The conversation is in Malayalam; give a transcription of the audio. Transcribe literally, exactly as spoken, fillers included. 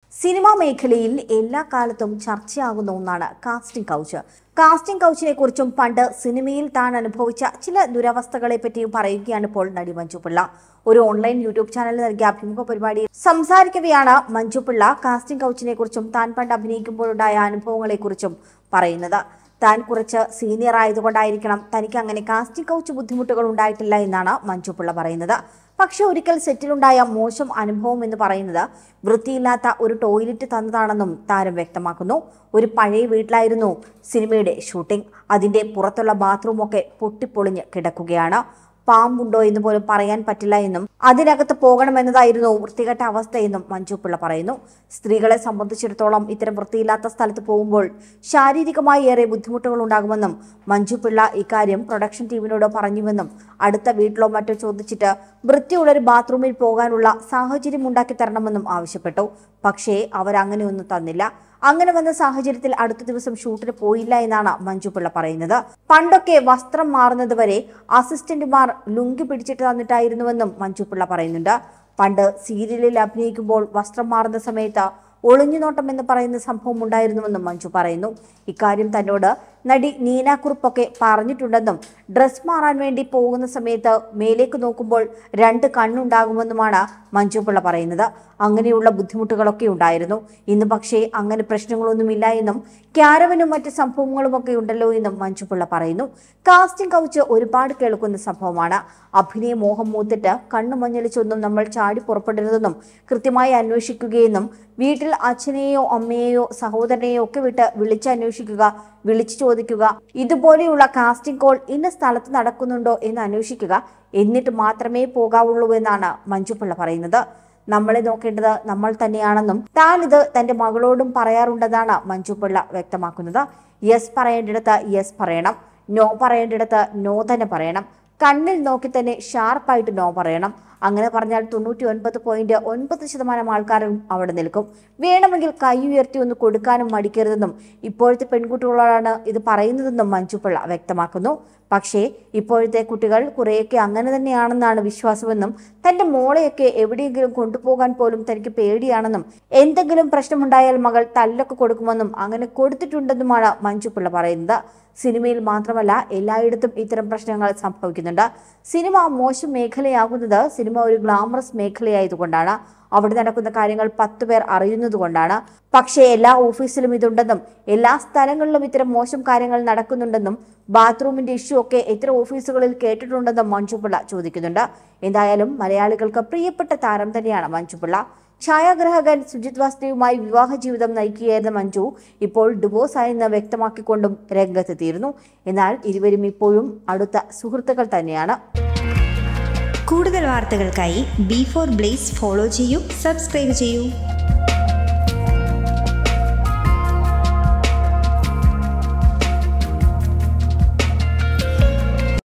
സിനിമാ മേഖലയിൽ എല്ലാ കാലത്തും ചർച്ചയാകുന്ന ഒന്നാണ് കാസ്റ്റിംഗ് കൗച്ച്. കാസ്റ്റിംഗ് കൗച്ചിനെ കുറിച്ചും പണ്ട് സിനിമയിൽ താൻ അനുഭവിച്ച ചില ദുരവസ്ഥകളെ പറ്റിയും പറയുകയാണ് ഇപ്പോൾ നടി മഞ്ജുപിള്ള. ഒരു ഓൺലൈൻ യൂട്യൂബ് ചാനലിൽ നൽകിയ അഭിമുഖ പരിപാടിയിൽ സംസാരിക്കവെയാണ് മഞ്ജുപിള്ള കാസ്റ്റിംഗ് കൗച്ചിനെ കുറിച്ചും താൻ പണ്ട് അഭിനയിക്കുമ്പോഴുണ്ടായ അനുഭവങ്ങളെ കുറിച്ചും പറയുന്നത്. താൻ കുറച്ച് സീനിയർ ആയതുകൊണ്ടായിരിക്കണം തനിക്ക് അങ്ങനെ കാസ്റ്റിംഗ് കൗച്ച് ബുദ്ധിമുട്ടുകൾ ഉണ്ടായിട്ടില്ല എന്നാണ് മഞ്ജുപിള്ള പറയുന്നത്. പക്ഷെ ഒരിക്കൽ സെറ്റിലുണ്ടായ മോശം അനുഭവം എന്ന് പറയുന്നത് വൃത്തിയില്ലാത്ത ഒരു ടോയ്ലറ്റ് തന്നതാണെന്നും താരം വ്യക്തമാക്കുന്നു. ഒരു പഴയ വീട്ടിലായിരുന്നു സിനിമയുടെ ഷൂട്ടിംഗ്. അതിന്റെ പുറത്തുള്ള ബാത്റൂമൊക്കെ പൊട്ടിപ്പൊളിഞ്ഞ് കിടക്കുകയാണ്. പാമ്പുണ്ടോ എന്ന് പോലും പറയാൻ പറ്റില്ല എന്നും അതിനകത്ത് പോകണമെന്നതായിരുന്നു വൃത്തികെട്ട അവസ്ഥയെന്നും മഞ്ജുപിള്ള പറയുന്നു. സ്ത്രീകളെ സംബന്ധിച്ചിടത്തോളം ഇത്തരം വൃത്തിയില്ലാത്ത സ്ഥലത്ത് പോകുമ്പോൾ ശാരീരികമായി ഏറെ ബുദ്ധിമുട്ടുകൾ ഉണ്ടാകുമെന്നും മഞ്ജുപിള്ള ഇക്കാര്യം പ്രൊഡക്ഷൻ ടീമിനോട് പറഞ്ഞുവെന്നും അടുത്ത വീട്ടിലോ മറ്റോ ചോദിച്ചിട്ട് വൃത്തിയുള്ളൊരു ബാത്റൂമിൽ പോകാനുള്ള സാഹചര്യം ഉണ്ടാക്കി തരണമെന്നും ആവശ്യപ്പെട്ടു. പക്ഷേ അവരങ്ങനെയൊന്നും തന്നില്ല. അങ്ങനെ വന്ന സാഹചര്യത്തിൽ അടുത്ത ദിവസം ഷൂട്ടിന് പോയില്ല എന്നാണ് മഞ്ജുപിള്ള പറയുന്നത്. പണ്ടൊക്കെ വസ്ത്രം മാറുന്നത് വരെ അസിസ്റ്റന്റുമാർ ലുങ്കി പിടിച്ചിട്ട് തന്നിട്ടായിരുന്നുവെന്നും മഞ്ജുപിള്ള പറയുന്നുണ്ട്. പണ്ട് സീരിയലിൽ അഭിനയിക്കുമ്പോൾ വസ്ത്രം മാറുന്ന സമയത്ത് ഒളിഞ്ഞുനോട്ടം എന്ന് പറയുന്ന സംഭവം ഉണ്ടായിരുന്നുവെന്നും മഞ്ജു പറയുന്നു. ഇക്കാര്യം തന്നോട് നടി നീന കുറുപ്പൊക്കെ പറഞ്ഞിട്ടുണ്ടെന്നും ഡ്രസ് മാറാൻ വേണ്ടി പോകുന്ന സമയത്ത് മേലേക്ക് നോക്കുമ്പോൾ രണ്ട് കണ്ണുണ്ടാകുമെന്നുമാണ് മഞ്ജുപിള്ള പറയുന്നത്. അങ്ങനെയുള്ള ബുദ്ധിമുട്ടുകളൊക്കെ ഉണ്ടായിരുന്നു. ഇന്ന് പക്ഷേ അങ്ങനെ പ്രശ്നങ്ങളൊന്നുമില്ല എന്നും ക്യാരവനും മറ്റ് സംഭവങ്ങളും ഒക്കെ ഉണ്ടല്ലോ എന്നും മഞ്ജുപിള്ള പറയുന്നു. കാസ്റ്റിംഗ് കൗച്ച് ഒരുപാട് കേൾക്കുന്ന സംഭവമാണ്. അഭിനയ മോഹം മൂത്തിട്ട് കണ്ണു മഞ്ഞളിച്ചൊന്നും നമ്മൾ ചാടി പുറപ്പെടരുതെന്നും കൃത്യമായി അന്വേഷിക്കുകയെന്നും വീട്ടിൽ അച്ഛനെയോ അമ്മയെയോ സഹോദരനെയോ ഒക്കെ വിട്ട് വിളിച്ചന്വേഷിക്കുക, വിളിച്ചു ചോദിക്കുക, ഇതുപോലെയുള്ള കാസ്റ്റിംഗ് കോൾ ഇന്ന സ്ഥലത്ത് നടക്കുന്നുണ്ടോ എന്ന് അന്വേഷിക്കുക, എന്നിട്ട് മാത്രമേ പോകാവുള്ളൂ എന്നാണ് മഞ്ജുപിള്ള പറയുന്നത്. നമ്മളെ നോക്കേണ്ടത് നമ്മൾ തന്നെയാണെന്നും താൻ ഇത് തന്റെ മകളോടും പറയാറുണ്ടെന്നാണ് മഞ്ജുപിള്ള വ്യക്തമാക്കുന്നത്. യെസ് പറയേണ്ടിടത്ത് യെസ് പറയണം, നോ പറയേണ്ടിടത്ത് നോ തന്നെ പറയണം, കണ്ണിൽ നോക്കി തന്നെ ഷാർപ്പായിട്ട് നോ പറയണം. അങ്ങനെ പറഞ്ഞാൽ തൊണ്ണൂറ്റി ഒൻപത് പോയിന്റ് ഒൻപത് ശതമാനം ആൾക്കാരും അവിടെ നിൽക്കും. വേണമെങ്കിൽ കൈ ഉയർത്തി ഒന്ന് കൊടുക്കാനും മടിക്കരുതെന്നും ഇപ്പോഴത്തെ പെൺകുട്ടികളോടാണ് ഇത് പറയുന്നതെന്നും മഞ്ജുപിള്ള വ്യക്തമാക്കുന്നു. പക്ഷേ ഇപ്പോഴത്തെ കുട്ടികൾ കുറേയൊക്കെ അങ്ങനെ തന്നെയാണെന്നാണ് വിശ്വാസമെന്നും തന്റെ മോളെയൊക്കെ എവിടെയെങ്കിലും കൊണ്ടുപോകാൻ പോലും തനിക്ക് പേടിയാണെന്നും എന്തെങ്കിലും പ്രശ്നമുണ്ടായാൽ മകൾ തല്ലൊക്കെ കൊടുക്കുമെന്നും അങ്ങനെ കൊടുത്തിട്ടുണ്ടെന്നുമാണ് മഞ്ജുപിള്ള പറയുന്നത്. സിനിമയിൽ മാത്രമല്ല എല്ലായിടത്തും ഇത്തരം പ്രശ്നങ്ങൾ സംഭവിക്കുന്നുണ്ട്. സിനിമ മോശം മേഖലയാകുന്നത് സിനിമ ഒരു ഗ്ലാമറസ് മേഖലയായതുകൊണ്ടാണ്. അവിടെ നടക്കുന്ന കാര്യങ്ങൾ പത്തു പേർ അറിയുന്നത് കൊണ്ടാണ്. പക്ഷേ എല്ലാ ഓഫീസിലും ഇതുണ്ടെന്നും എല്ലാ സ്ഥലങ്ങളിലും ഇത്തരം മോശം കാര്യങ്ങൾ നടക്കുന്നുണ്ടെന്നും ബാത്റൂമിന്റെ ഇഷ്യൂ ഒക്കെ എത്ര ഓഫീസുകളിൽ കേട്ടിട്ടുണ്ടെന്നും മഞ്ജുപിള്ള ചോദിക്കുന്നുണ്ട്. എന്തായാലും മലയാളികൾക്ക് പ്രിയപ്പെട്ട താരം തന്നെയാണ് മഞ്ജുപിള്ള. ഛായാഗ്രാഹകൻ സുജിത് വാസുദേവുമായി വിവാഹ ജീവിതം നയിക്കുകയായിരുന്ന മഞ്ജു ഇപ്പോൾ ഡിവോഴ്സ് ആയെന്ന് വ്യക്തമാക്കിക്കൊണ്ടും രംഗത്തെത്തിയിരുന്നു. എന്നാൽ ഇരുവരും ഇപ്പോഴും അടുത്ത സുഹൃത്തുക്കൾ തന്നെയാണ്. കൂടുതൽ വാർത്തകൾക്കായി ബി ഫോർ ബ്ലേസ് ഫോളോ ചെയ്യൂ, സബ്സ്ക്രൈബ് ചെയ്യൂ.